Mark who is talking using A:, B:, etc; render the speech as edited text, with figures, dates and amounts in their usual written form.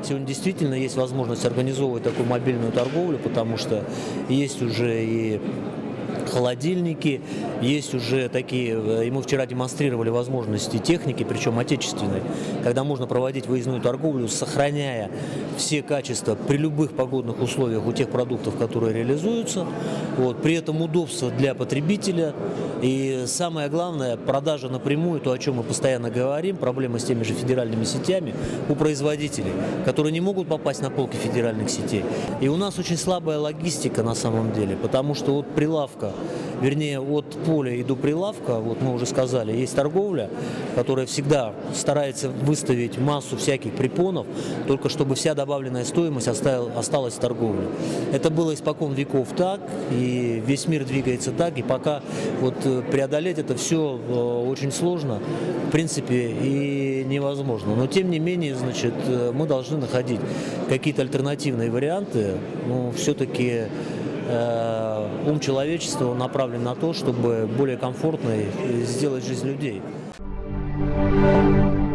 A: сегодня действительно есть возможность организовывать такую мобильную торговлю, потому что есть уже и холодильники, есть уже такие, и мы вчера демонстрировали возможности техники, причем отечественной, когда можно проводить выездную торговлю, сохраняя все качества при любых погодных условиях у тех продуктов, которые реализуются. Вот, при этом удобство для потребителя и самое главное, продажа напрямую, то, о чем мы постоянно говорим, проблема с теми же федеральными сетями у производителей, которые не могут попасть на полки федеральных сетей. И у нас очень слабая логистика на самом деле, потому что от прилавка, вернее, от поля и до прилавка, вот мы уже сказали, есть торговля, которая всегда старается выставить массу всяких препонов, только чтобы вся добавленная стоимость осталась в торговле. Это было испокон веков так, и весь мир двигается так, и пока вот преодолеть это все очень сложно, в принципе, и невозможно. Но тем не менее, значит, мы должны находить какие-то альтернативные варианты, но все-таки ум человечества направлен на то, чтобы более комфортной сделать жизнь людей.